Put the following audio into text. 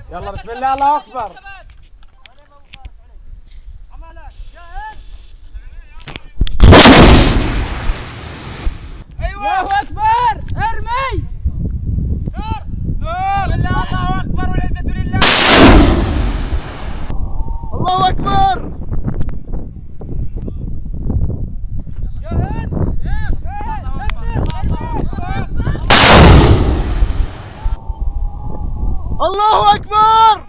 يلا بسم الله، الله اكبر. ايوه الله اكبر. ارمي نار نار. بسم الله، الله اكبر والعزة لله. الله اكبر. جاهز. الله اكبر.